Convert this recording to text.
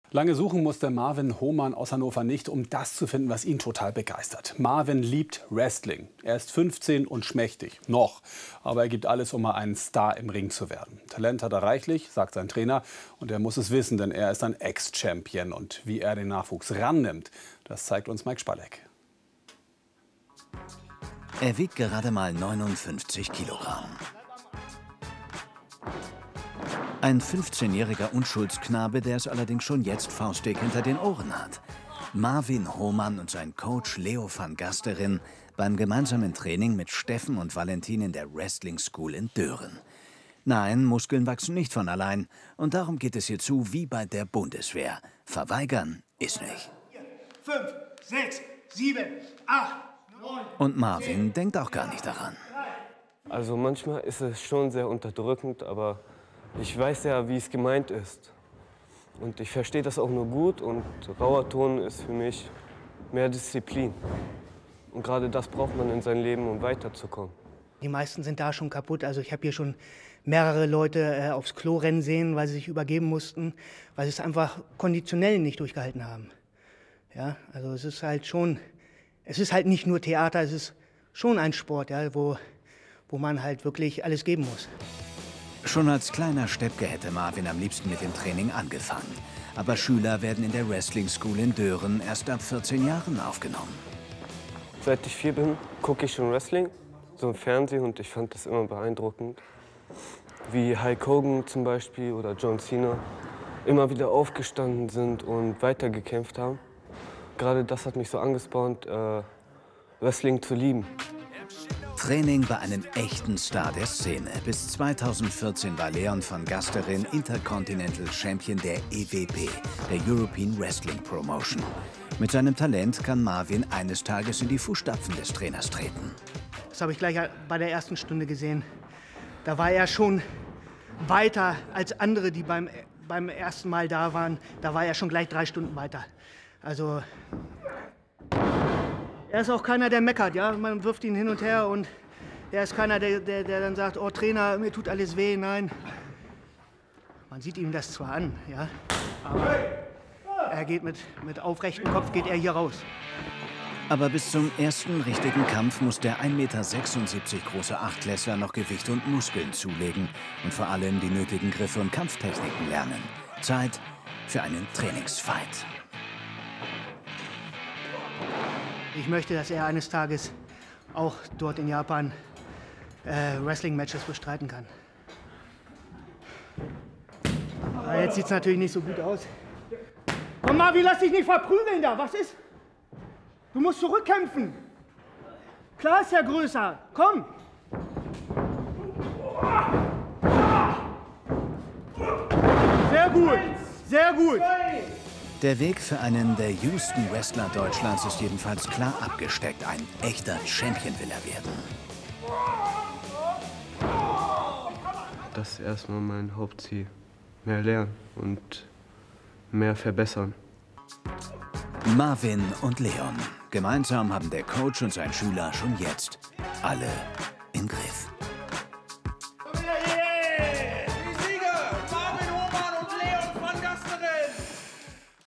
Lange suchen musste Marvin Hohmann aus Hannover nicht, um das zu finden, was ihn total begeistert. Marvin liebt Wrestling. Er ist 15 und schmächtig. Noch. Aber er gibt alles, um mal ein Star im Ring zu werden. Talent hat er reichlich, sagt sein Trainer. Und er muss es wissen, denn er ist ein Ex-Champion. Und wie er den Nachwuchs rannimmt, das zeigt uns Mike Spalleck. Er wiegt gerade mal 59 Kilogramm. Ein 15-jähriger Unschuldsknabe, der es allerdings schon jetzt faustdick hinter den Ohren hat. Marvin Hohmann und sein Coach Leo van Gasteren beim gemeinsamen Training mit Steffen und Valentin in der Wrestling School in Dören. Nein, Muskeln wachsen nicht von allein. Und darum geht es hier zu wie bei der Bundeswehr. Verweigern ist nicht. 5, 6, 7, 8, 9. Und Marvin denkt auch gar nicht daran. Also manchmal ist es schon sehr unterdrückend, aber ich weiß ja, wie es gemeint ist. Und ich verstehe das auch nur gut und rauer Ton ist für mich mehr Disziplin. Und gerade das braucht man in seinem Leben, um weiterzukommen. Die meisten sind da schon kaputt. Also ich habe hier schon mehrere Leute aufs Klo rennen sehen, weil sie sich übergeben mussten, weil sie es einfach konditionell nicht durchgehalten haben. Ja, also es ist halt nicht nur Theater, es ist schon ein Sport, ja, wo man halt wirklich alles geben muss. Schon als kleiner Steppke hätte Marvin am liebsten mit dem Training angefangen. Aber Schüler werden in der Wrestling School in Dören erst ab 14 Jahren aufgenommen. Seit ich 4 bin, gucke ich schon Wrestling, so im Fernsehen, und ich fand das immer beeindruckend. Wie Hulk Hogan zum Beispiel oder John Cena immer wieder aufgestanden sind und weitergekämpft haben. Gerade das hat mich so angespornt, Wrestling zu lieben. Training bei einem echten Star der Szene. Bis 2014 war Leon van Gasteren Intercontinental Champion der EWP, der European Wrestling Promotion. Mit seinem Talent kann Marvin eines Tages in die Fußstapfen des Trainers treten. Das habe ich gleich bei der ersten Stunde gesehen. Da war er schon weiter als andere, die beim ersten Mal da waren. Da war er schon gleich 3 Stunden weiter. Also er ist auch keiner, der meckert, ja. Man wirft ihn hin und her und er ist keiner, der dann sagt, oh Trainer, mir tut alles weh. Nein, man sieht ihm das zwar an, ja, aber er geht mit aufrechtem Kopf geht er hier raus. Aber bis zum ersten richtigen Kampf muss der 1,76 Meter große Achtklässler noch Gewicht und Muskeln zulegen und vor allem die nötigen Griffe und Kampftechniken lernen. Zeit für einen Trainingsfight. Ich möchte, dass er eines Tages auch dort in Japan Wrestling-Matches bestreiten kann. Aber jetzt sieht es natürlich nicht so gut aus. Komm Marvin, lass dich nicht verprügeln da. Was ist? Du musst zurückkämpfen. Klar ist er größer. Komm. Sehr gut. Sehr gut. Der Weg für einen der jüngsten Wrestler Deutschlands ist jedenfalls klar abgesteckt. Ein echter Champion will er werden. Das ist erstmal mein Hauptziel. Mehr lernen und mehr verbessern. Marvin und Leon. Gemeinsam haben der Coach und sein Schüler schon jetzt alle im Griff.